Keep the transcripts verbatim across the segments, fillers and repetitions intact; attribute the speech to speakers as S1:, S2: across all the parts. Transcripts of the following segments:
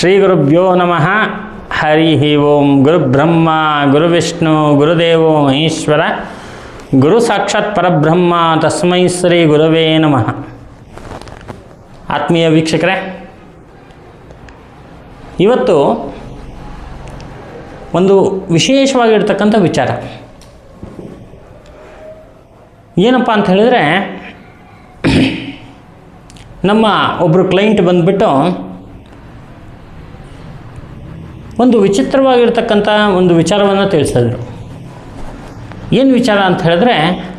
S1: ಶ್ರೀ ಗುರುಭ್ಯೋ ನಮಃ. ಹರಿ ಓಂ. ಗುರುಬ್ರಹ್ಮ ಗುರುವಿಷ್ಣು ಗುರುದೇವೋ ಮಹೇಶ್ವರ, ಗುರು ಸಾಕ್ಷಾತ್ ಪರಬ್ರಹ್ಮ, ತಸ್ಮೈ ಶ್ರೀ ಗುರವೇ ನಮಃ. ಆತ್ಮೀಯ ವೀಕ್ಷಕರೇ, ಇವತ್ತು ಒಂದು ವಿಶೇಷವಾಗಿರ್ತಕ್ಕಂಥ ವಿಚಾರ ಏನಪ್ಪ ಅಂತ ಹೇಳಿದ್ರೆ, ನಮ್ಮ ಒಬ್ಬರು ಕ್ಲೈಂಟ್ ಬಂದುಬಿಟ್ಟು ಒಂದು ವಿಚಿತ್ರವಾಗಿರ್ತಕ್ಕಂಥ ಒಂದು ವಿಚಾರವನ್ನು ತಿಳಿಸಿದ್ರು. ಏನು ವಿಚಾರ ಅಂತ ಹೇಳಿದ್ರೆ,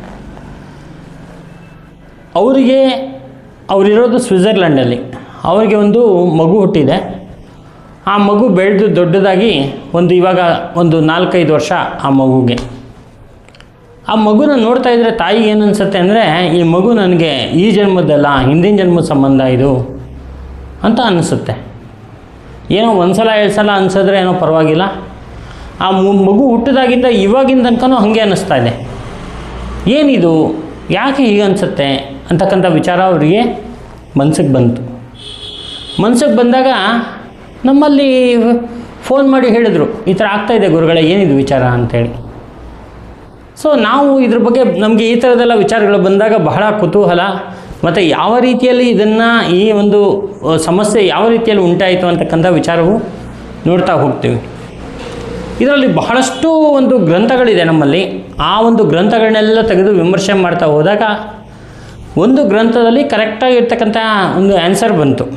S1: ಅವರಿಗೆ ಅವರಿರೋದು ಸ್ವಿಟ್ಜರ್ಲ್ಯಾಂಡಲ್ಲಿ, ಅವರಿಗೆ ಒಂದು ಮಗು ಹುಟ್ಟಿದೆ. ಆ ಮಗು ಬೆಳೆದು ದೊಡ್ಡದಾಗಿ ಒಂದು ಇವಾಗ ಒಂದು ನಾಲ್ಕೈದು ವರ್ಷ ಆ ಮಗುಗೆ. ಆ ಮಗುನ ನೋಡ್ತಾ ಇದ್ದರೆ ತಾಯಿಗೆ ಏನು ಅನಿಸುತ್ತೆ ಅಂದರೆ, ಈ ಮಗು ನನಗೆ ಈ ಜನ್ಮದ್ದಲ್ಲ, ಹಿಂದಿನ ಜನ್ಮದ ಸಂಬಂಧ ಇದು ಅಂತ ಅನಿಸುತ್ತೆ. ಏನೋ ಒಂದು ಸಲ ಎರಡು ಸಲ ಅನಿಸಿದ್ರೆ ಏನೋ ಪರವಾಗಿಲ್ಲ, ಆ ಮಗು ಹುಟ್ಟಿದಾಗಿಂದ ಇವಾಗಿನ ತನಕನೂ ಹಾಗೆ ಅನ್ನಿಸ್ತಾ ಇದೆ. ಏನಿದು, ಯಾಕೆ ಹೀಗೆ ಅನಿಸುತ್ತೆ ಅಂತಕ್ಕಂಥ ವಿಚಾರ ಅವರಿಗೆ ಮನಸ್ಸಿಗೆ ಬಂತು. ಮನಸ್ಸಿಗೆ ಬಂದಾಗ ನಮ್ಮಲ್ಲಿ ಫೋನ್ ಮಾಡಿ ಹೇಳಿದರು, ಈ ಥರ ಆಗ್ತಾಯಿದೆ ಗುರುಗಳೇ, ಏನಿದು ವಿಚಾರ ಅಂಥೇಳಿ. ಸೊ ನಾವು ಇದ್ರ ಬಗ್ಗೆ ನಮಗೆ ಈ ಥರದೆಲ್ಲ ವಿಚಾರಗಳು ಬಂದಾಗ ಬಹಳ ಕುತೂಹಲ, ಮತ್ತು ಯಾವ ರೀತಿಯಲ್ಲಿ ಇದನ್ನು ಈ ಒಂದು ಸಮಸ್ಯೆ ಯಾವ ರೀತಿಯಲ್ಲಿ ಉಂಟಾಯಿತು ಅಂತಕ್ಕಂಥ ವಿಚಾರವು ನೋಡ್ತಾ ಹೋಗ್ತೀವಿ. ಇದರಲ್ಲಿ ಬಹಳಷ್ಟು ಒಂದು ಗ್ರಂಥಗಳಿದೆ ನಮ್ಮಲ್ಲಿ. ಆ ಒಂದು ಗ್ರಂಥಗಳನ್ನೆಲ್ಲ ತೆಗೆದು ವಿಮರ್ಶೆ ಮಾಡ್ತಾ ಹೋದಾಗ ಒಂದು ಗ್ರಂಥದಲ್ಲಿ ಕರೆಕ್ಟಾಗಿರ್ತಕ್ಕಂಥ ಒಂದು ಆನ್ಸರ್ ಬಂತು.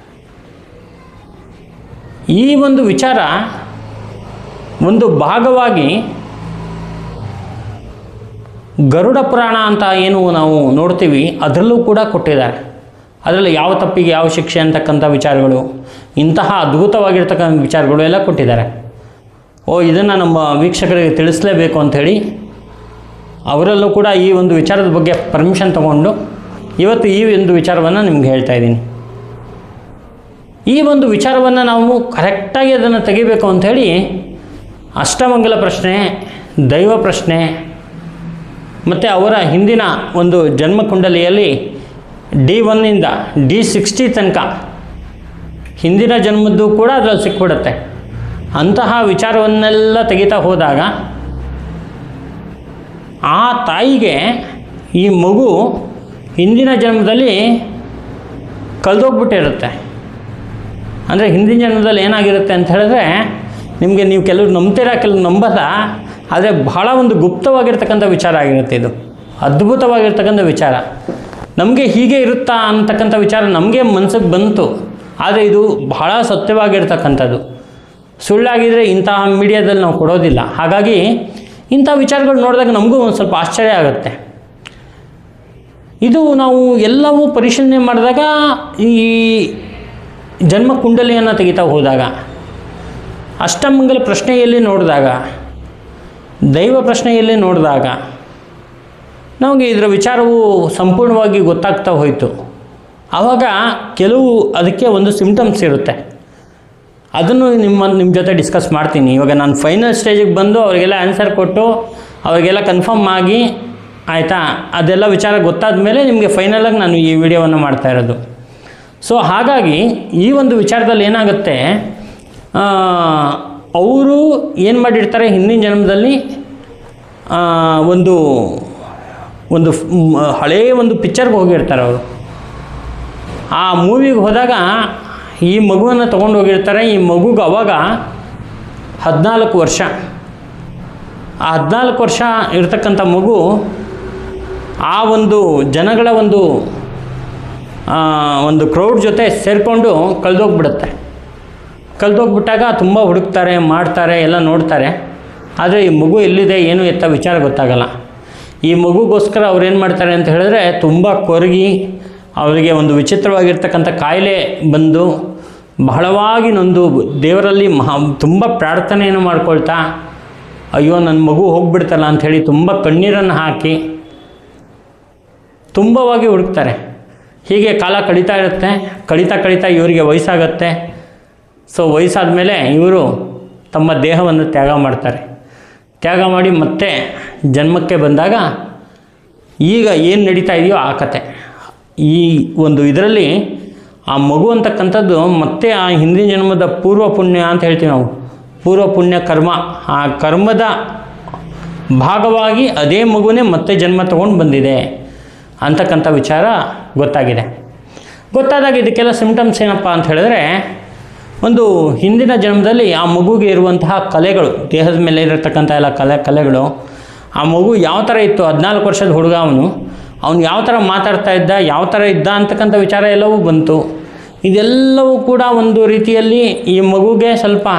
S1: ಈ ಒಂದು ವಿಚಾರ ಒಂದು ಭಾಗವಾಗಿ ಗರುಡ ಪುರಾಣ ಅಂತ ಏನು ನಾವು ನೋಡ್ತೀವಿ, ಅದರಲ್ಲೂ ಕೂಡ ಕೊಟ್ಟಿದ್ದಾರೆ. ಅದರಲ್ಲಿ ಯಾವ ತಪ್ಪಿಗೆ ಯಾವ ಶಿಕ್ಷೆ ಅಂತಕ್ಕಂಥ ವಿಚಾರಗಳು, ಇಂತಹ ಅದ್ಭುತವಾಗಿರ್ತಕ್ಕಂಥ ವಿಚಾರಗಳು ಎಲ್ಲ ಕೊಟ್ಟಿದ್ದಾರೆ. ಓ, ಇದನ್ನು ನಮ್ಮ ವೀಕ್ಷಕರಿಗೆ ತಿಳಿಸಲೇಬೇಕು ಅಂಥೇಳಿ ಅವರಲ್ಲೂ ಕೂಡ ಈ ಒಂದು ವಿಚಾರದ ಬಗ್ಗೆ ಪರ್ಮಿಷನ್ ತಗೊಂಡು ಇವತ್ತು ಈ ಒಂದು ವಿಚಾರವನ್ನು ನಿಮ್ಗೆ ಹೇಳ್ತಾ ಇದ್ದೀನಿ. ಈ ಒಂದು ವಿಚಾರವನ್ನು ನಾವು ಕರೆಕ್ಟಾಗಿ ಅದನ್ನು ತೆಗಿಬೇಕು ಅಂಥೇಳಿ ಅಷ್ಟಮಂಗಲ ಪ್ರಶ್ನೆ, ದೈವ ಪ್ರಶ್ನೆ, ಮತ್ತು ಅವರ ಹಿಂದಿನ ಒಂದು ಜನ್ಮಕುಂಡಲಿಯಲ್ಲಿ ಡಿ ಒನ್ನಿಂದ ಡಿ ಸಿಕ್ಸ್ಟಿ ತನಕ ಹಿಂದಿನ ಜನ್ಮದ್ದು ಕೂಡ ಅದರಲ್ಲಿ ಸಿಕ್ಬಿಡುತ್ತೆ. ಅಂತಹ ವಿಚಾರವನ್ನೆಲ್ಲ ತೆಗಿತಾ ಹೋದಾಗ ಆ ತಾಯಿಗೆ ಈ ಮಗು ಹಿಂದಿನ ಜನ್ಮದಲ್ಲಿ ಕಳೆದೋಗ್ಬಿಟ್ಟಿರುತ್ತೆ. ಅಂದರೆ ಹಿಂದಿನ ಜನ್ಮದಲ್ಲಿ ಏನಾಗಿರುತ್ತೆ ಅಂತ ಹೇಳಿದ್ರೆ, ನಿಮಗೆ ನೀವು ಕೆಲವರು ನಂಬ್ತೀರಾ, ಕೆಲವು ನಂಬಲ್ಲ, ಆದರೆ ಬಹಳ ಒಂದು ಗುಪ್ತವಾಗಿರ್ತಕ್ಕಂಥ ವಿಚಾರ ಆಗಿರುತ್ತೆ. ಇದು ಅದ್ಭುತವಾಗಿರ್ತಕ್ಕಂಥ ವಿಚಾರ. ನಮಗೆ ಹೀಗೆ ಇರುತ್ತಾ ಅಂತಕ್ಕಂಥ ವಿಚಾರ ನಮಗೆ ಮನಸ್ಸಿಗೆ ಬಂತು, ಆದರೆ ಇದು ಬಹಳ ಸತ್ಯವಾಗಿರ್ತಕ್ಕಂಥದ್ದು. ಸುಳ್ಳಾಗಿದ್ದರೆ ಇಂತಹ ಮೀಡಿಯಾದಲ್ಲಿ ನಾವು ಕೊಡೋದಿಲ್ಲ. ಹಾಗಾಗಿ ಇಂಥ ವಿಚಾರಗಳು ನೋಡಿದಾಗ ನಮಗೂ ಒಂದು ಸ್ವಲ್ಪ ಆಶ್ಚರ್ಯ ಆಗುತ್ತೆ. ಇದು ನಾವು ಎಲ್ಲವೂ ಪರಿಶೀಲನೆ ಮಾಡಿದಾಗ, ಈ ಜನ್ಮ ಕುಂಡಲಿಯನ್ನು ತೆಗಿತಾ ಹೋದಾಗ, ಅಷ್ಟಮಂಗಲ ಪ್ರಶ್ನೆಯಲ್ಲಿ ನೋಡಿದಾಗ, ದೈವ ಪ್ರಶ್ನೆಯಲ್ಲಿ ನೋಡಿದಾಗ ನಮಗೆ ಇದರ ವಿಚಾರವು ಸಂಪೂರ್ಣವಾಗಿ ಗೊತ್ತಾಗ್ತಾ ಹೋಯಿತು. ಆವಾಗ ಕೆಲವು ಅದಕ್ಕೆ ಒಂದು ಸಿಂಪ್ಟಮ್ಸ್ ಇರುತ್ತೆ, ಅದನ್ನು ನಿಮ್ಮ ನಿಮ್ಮ ಜೊತೆ ಡಿಸ್ಕಸ್ ಮಾಡ್ತೀನಿ. ಇವಾಗ ನಾನು ಫೈನಲ್ ಸ್ಟೇಜಿಗೆ ಬಂದು ಅವರಿಗೆಲ್ಲ ಆನ್ಸರ್ ಕೊಟ್ಟು ಅವರಿಗೆಲ್ಲ ಕನ್ಫರ್ಮ್ ಆಗಿ ಆಯಿತಾ, ಅದೆಲ್ಲ ವಿಚಾರ ಗೊತ್ತಾದ ಮೇಲೆ ನಿಮಗೆ ಫೈನಲಾಗಿ ನಾನು ಈ ವಿಡಿಯೋವನ್ನು ಮಾಡ್ತಾ ಇರೋದು. ಸೊ ಹಾಗಾಗಿ ಈ ಒಂದು ವಿಚಾರದಲ್ಲಿ ಏನಾಗುತ್ತೆ, ಅವರು ಏನು ಮಾಡಿರ್ತಾರೆ, ಹಿಂದಿನ ಜನ್ಮದಲ್ಲಿ ಒಂದು ಒಂದು ಹಳೆಯ ಒಂದು ಪಿಕ್ಚರ್ಗೆ ಹೋಗಿರ್ತಾರೆ ಅವರು. ಆ ಮೂವಿಗೆ ಹೋದಾಗ ಈ ಮಗುವನ್ನು ತೊಗೊಂಡು ಹೋಗಿರ್ತಾರೆ. ಈ ಮಗುಗೆ ಅವಾಗ ಹದಿನಾಲ್ಕು ವರ್ಷ. ಆ ಹದಿನಾಲ್ಕು ವರ್ಷ ಇರ್ತಕ್ಕಂಥ ಮಗು ಆ ಒಂದು ಜನಗಳ ಒಂದು ಒಂದು ಕ್ರೌಡ್ ಜೊತೆ ಸೇರಿಕೊಂಡು ಕಳೆದೋಗ್ಬಿಡುತ್ತೆ. ಕಳೆದೋಗ್ಬಿಟ್ಟಾಗ ತುಂಬ ಹುಡುಕ್ತಾರೆ, ಮಾಡ್ತಾರೆ, ಎಲ್ಲ ನೋಡ್ತಾರೆ, ಆದರೆ ಈ ಮಗು ಎಲ್ಲಿದೆ ಏನು ಎತ್ತ ವಿಚಾರ ಗೊತ್ತಾಗಲ್ಲ. ಈ ಮಗುಗೋಸ್ಕರ ಅವ್ರು ಏನು ಮಾಡ್ತಾರೆ ಅಂತ ಹೇಳಿದ್ರೆ, ತುಂಬ ಕೊರಗಿ ಅವರಿಗೆ ಒಂದು ವಿಚಿತ್ರವಾಗಿರ್ತಕ್ಕಂಥ ಕಾಯಿಲೆ ಬಂದು ಬಹಳವಾಗಿ ನೊಂದು ದೇವರಲ್ಲಿ ಮಹಾ ತುಂಬ ಪ್ರಾರ್ಥನೆಯನ್ನು ಮಾಡ್ಕೊಳ್ತಾ, ಅಯ್ಯೋ ನನ್ನ ಮಗು ಹೋಗ್ಬಿಡ್ತಲ್ಲ ಅಂಥೇಳಿ ತುಂಬ ಕಣ್ಣೀರನ್ನು ಹಾಕಿ ತುಂಬವಾಗಿ ಹುಡುಕ್ತಾರೆ. ಹೀಗೆ ಕಾಲ ಕಳೀತಾ ಇರುತ್ತೆ. ಕಳೀತಾ ಕಳೀತಾ ಇವರಿಗೆ ವಯಸ್ಸಾಗತ್ತೆ. ಸೊ ವಯಸ್ಸಾದ ಮೇಲೆ ಇವರು ತಮ್ಮ ದೇಹವನ್ನು ತ್ಯಾಗ ಮಾಡ್ತಾರೆ. ತ್ಯಾಗ ಮಾಡಿ ಮತ್ತೆ ಜನ್ಮಕ್ಕೆ ಬಂದಾಗ ಈಗ ಏನು ನಡೀತಾ ಇದೆಯೋ ಆ ಕತೆ. ಈ ಒಂದು ಇದರಲ್ಲಿ ಆ ಮಗು ಅಂತಕ್ಕಂಥದ್ದು ಮತ್ತೆ ಆ ಹಿಂದಿನ ಜನ್ಮದ ಪೂರ್ವ ಪುಣ್ಯ ಅಂತ ಹೇಳ್ತೀವಿ ನಾವು, ಪೂರ್ವ ಪುಣ್ಯ ಕರ್ಮ, ಆ ಕರ್ಮದ ಭಾಗವಾಗಿ ಅದೇ ಮಗುನೇ ಮತ್ತೆ ಜನ್ಮ ತೊಗೊಂಡು ಬಂದಿದೆ ಅಂತಕ್ಕಂಥ ವಿಚಾರ ಗೊತ್ತಾಗಿದೆ. ಗೊತ್ತಾದಾಗ ಇದಕ್ಕೆಲ್ಲ ಸಿಂಪ್ಟಮ್ಸ್ ಏನಪ್ಪ ಅಂತ ಹೇಳಿದ್ರೆ, ಒಂದು ಹಿಂದಿನ ಜನ್ಮದಲ್ಲಿ ಆ ಮಗುಗೆ ಇರುವಂತಹ ಕಲೆಗಳು, ದೇಹದ ಮೇಲೆ ಇರತಕ್ಕಂಥ ಎಲ್ಲ ಕಲೆ ಕಲೆಗಳು ಆ ಮಗು ಯಾವ ಥರ ಇತ್ತು, ಹದಿನಾಲ್ಕು ವರ್ಷದ ಹುಡುಗ ಅವನು ಅವನು ಯಾವ ಥರ ಮಾತಾಡ್ತಾ ಇದ್ದ, ಯಾವ ಥರ ಇದ್ದ ಅಂತಕ್ಕಂಥ ವಿಚಾರ ಎಲ್ಲವೂ ಬಂತು. ಇದೆಲ್ಲವೂ ಕೂಡ ಒಂದು ರೀತಿಯಲ್ಲಿ ಈ ಮಗುಗೆ ಸ್ವಲ್ಪ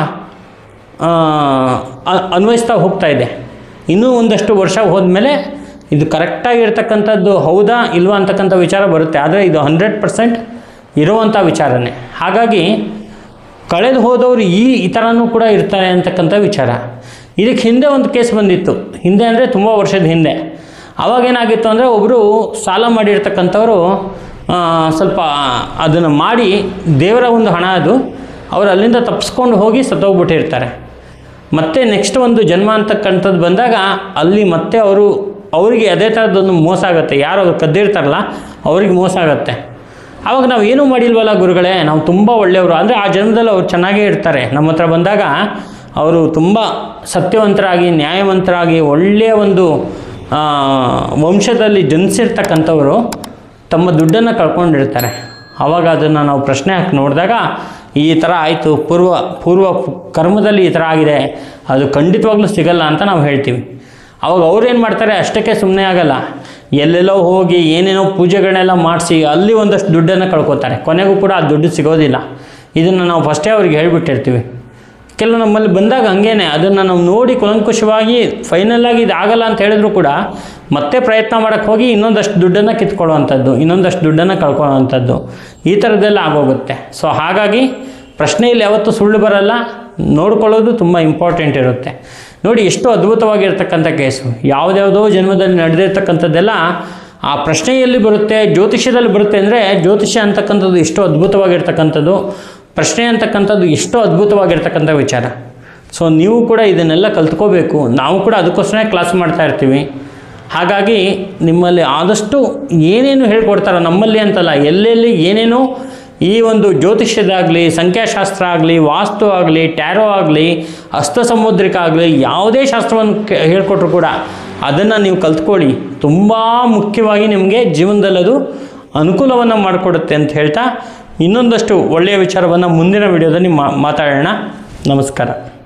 S1: ಅನ್ವಯಿಸ್ತಾ ಹೋಗ್ತಾ ಇದೆ. ಇನ್ನೂ ಒಂದಷ್ಟು ವರ್ಷ ಹೋದ್ಮೇಲೆ ಇದು ಕರೆಕ್ಟಾಗಿರ್ತಕ್ಕಂಥದ್ದು ಹೌದಾ ಇಲ್ವಾ ಅಂತಕ್ಕಂಥ ವಿಚಾರ ಬರುತ್ತೆ. ಆದರೆ ಇದು ಹಂಡ್ರೆಡ್ ಪರ್ಸೆಂಟ್ ಇರುವಂಥ ವಿಚಾರನೇ. ಹಾಗಾಗಿ ಕಳೆದು ಹೋದವರು ಈ ಈ ಥರನೂ ಕೂಡ ಇರ್ತಾರೆ ಅಂತಕ್ಕಂಥ ವಿಚಾರ. ಇದಕ್ಕೆ ಹಿಂದೆ ಒಂದು ಕೇಸ್ ಬಂದಿತ್ತು, ಹಿಂದೆ ಅಂದರೆ ತುಂಬ ವರ್ಷದ ಹಿಂದೆ. ಆವಾಗೇನಾಗಿತ್ತು ಅಂದರೆ, ಒಬ್ಬರು ಸಾಲ ಮಾಡಿರ್ತಕ್ಕಂಥವರು ಸ್ವಲ್ಪ ಅದನ್ನು ಮಾಡಿ, ದೇವರ ಒಂದು ಹಣ ಅದು, ಅವರು ಅಲ್ಲಿಂದ ತಪ್ಪಿಸ್ಕೊಂಡು ಹೋಗಿ ಸತ್ತೋಗ್ಬಿಟ್ಟಿರ್ತಾರೆ. ಮತ್ತೆ ನೆಕ್ಸ್ಟ್ ಒಂದು ಜನ್ಮ ಅಂತಕ್ಕಂಥದ್ದು ಬಂದಾಗ ಅಲ್ಲಿ ಮತ್ತೆ ಅವರು ಅವರಿಗೆ ಅದೇ ಥರದ್ದೊಂದು ಮೋಸ ಆಗುತ್ತೆ. ಯಾರು ಅವ್ರು ಕದ್ದಿರ್ತಾರಲ್ಲ ಅವ್ರಿಗೆ ಮೋಸ ಆಗುತ್ತೆ. ಆವಾಗ ನಾವು ಏನೂ ಮಾಡಿಲ್ವಲ್ಲ ಗುರುಗಳೇ, ನಾವು ತುಂಬ ಒಳ್ಳೆಯವರು, ಅಂದರೆ ಆ ಜನ್ಮದಲ್ಲಿ ಅವ್ರು ಚೆನ್ನಾಗೇ ಇರ್ತಾರೆ. ನಮ್ಮ ಹತ್ರ ಬಂದಾಗ ಅವರು ತುಂಬ ಸತ್ಯವಂತರಾಗಿ, ನ್ಯಾಯವಂತರಾಗಿ, ಒಳ್ಳೆಯ ಒಂದು ವಂಶದಲ್ಲಿ ಜನಿಸಿರ್ತಕ್ಕಂಥವರು ತಮ್ಮ ದುಡ್ಡನ್ನು ಕಳ್ಕೊಂಡಿರ್ತಾರೆ. ಆವಾಗ ಅದನ್ನು ನಾವು ಪ್ರಶ್ನೆ ಹಾಕಿ ನೋಡಿದಾಗ ಈ ಥರ ಆಯಿತು, ಪೂರ್ವ ಪೂರ್ವ ಕರ್ಮದಲ್ಲಿ ಈ ಥರ ಆಗಿದೆ, ಅದು ಖಂಡಿತವಾಗ್ಲೂ ಸಿಗಲ್ಲ ಅಂತ ನಾವು ಹೇಳ್ತೀವಿ. ಆವಾಗ ಅವ್ರೇನು ಮಾಡ್ತಾರೆ, ಅಷ್ಟಕ್ಕೆ ಸುಮ್ಮನೆ ಆಗಲ್ಲ, ಎಲ್ಲೆಲ್ಲೋ ಹೋಗಿ ಏನೇನೋ ಪೂಜೆಗಳನ್ನೆಲ್ಲ ಮಾಡಿಸಿ ಅಲ್ಲಿ ಒಂದಷ್ಟು ದುಡ್ಡನ್ನು ಕಳ್ಕೊತಾರೆ. ಕೊನೆಗೂ ಕೂಡ ಆ ದುಡ್ಡು ಸಿಗೋದಿಲ್ಲ. ಇದನ್ನು ನಾವು ಫಸ್ಟೇ ಅವ್ರಿಗೆ ಹೇಳಿಬಿಟ್ಟಿರ್ತೀವಿ. ಕೆಲವು ನಮ್ಮಲ್ಲಿ ಬಂದಾಗ ಹಂಗೇನೆ ಅದನ್ನು ನಾವು ನೋಡಿ ಕುಲಂಕುಷವಾಗಿ ಫೈನಲ್ಲಾಗಿ ಇದು ಆಗಲ್ಲ ಅಂತ ಹೇಳಿದ್ರು ಕೂಡ ಮತ್ತೆ ಪ್ರಯತ್ನ ಮಾಡೋಕ್ಕೆ ಹೋಗಿ ಇನ್ನೊಂದಷ್ಟು ದುಡ್ಡನ್ನು ಕಿತ್ಕೊಳ್ಳುವಂಥದ್ದು, ಇನ್ನೊಂದಷ್ಟು ದುಡ್ಡನ್ನು ಕಳ್ಕೊಳ್ಳೋವಂಥದ್ದು, ಈ ಥರದ್ದೆಲ್ಲ ಆಗೋಗುತ್ತೆ. ಸೊ ಹಾಗಾಗಿ ಪ್ರಶ್ನೆಯಲ್ಲಿ ಯಾವತ್ತೂ ಸುಳ್ಳು ಬರಲ್ಲ, ನೋಡ್ಕೊಳ್ಳೋದು ತುಂಬ ಇಂಪಾರ್ಟೆಂಟ್ ಇರುತ್ತೆ. ನೋಡಿ ಎಷ್ಟು ಅದ್ಭುತವಾಗಿರ್ತಕ್ಕಂಥ ಕೇಸು, ಯಾವುದ್ಯಾವುದೋ ಜನ್ಮದಲ್ಲಿ ನಡೆದಿರ್ತಕ್ಕಂಥದ್ದೆಲ್ಲ ಆ ಪ್ರಶ್ನೆಯಲ್ಲಿ ಬರುತ್ತೆ, ಜ್ಯೋತಿಷ್ಯದಲ್ಲಿ ಬರುತ್ತೆ. ಅಂದರೆ ಜ್ಯೋತಿಷ್ಯ ಅಂತಕ್ಕಂಥದ್ದು ಎಷ್ಟು ಅದ್ಭುತವಾಗಿರ್ತಕ್ಕಂಥದ್ದು, ಪ್ರಶ್ನೆ ಅಂತಕ್ಕಂಥದ್ದು ಎಷ್ಟೋ ಅದ್ಭುತವಾಗಿರ್ತಕ್ಕಂಥ ವಿಚಾರ. ಸೊ ನೀವು ಕೂಡ ಇದನ್ನೆಲ್ಲ ಕಲ್ತ್ಕೋಬೇಕು. ನಾವು ಕೂಡ ಅದಕ್ಕೋಸ್ಕರ ಕ್ಲಾಸ್ ಮಾಡ್ತಾ ಇರ್ತೀವಿ. ಹಾಗಾಗಿ ನಿಮ್ಮಲ್ಲಿ ಆದಷ್ಟು ಏನೇನು ಹೇಳ್ಕೊಡ್ತಾರೋ, ನಮ್ಮಲ್ಲಿ ಅಂತಲ್ಲ, ಎಲ್ಲೆಲ್ಲಿ ಏನೇನೋ ಈ ಒಂದು ಜ್ಯೋತಿಷ್ಯದಾಗಲಿ, ಸಂಖ್ಯಾಶಾಸ್ತ್ರ ಆಗಲಿ, ವಾಸ್ತು ಆಗಲಿ, ಟ್ಯಾರೋ ಆಗಲಿ, ಹಸ್ತ ಸಮುದ್ರಿಕ ಆಗಲಿ, ಯಾವುದೇ ಶಾಸ್ತ್ರವನ್ನು ಹೇಳ್ಕೊಟ್ರು ಕೂಡ ಅದನ್ನು ನೀವು ಕಲ್ತ್ಕೊಳ್ಳಿ. ತುಂಬ ಮುಖ್ಯವಾಗಿ ನಿಮಗೆ ಜೀವನದಲ್ಲಿ ಅದು ಅನುಕೂಲವನ್ನು ಮಾಡಿಕೊಡುತ್ತೆ ಅಂತ ಹೇಳ್ತಾ ಇನ್ನೊಂದಷ್ಟು ಒಳ್ಳೆಯ ವಿಚಾರವನ್ನು ಮುಂದಿನ ವಿಡಿಯೋದಲ್ಲಿ ಮಾತಾಡೋಣ. ನಮಸ್ಕಾರ.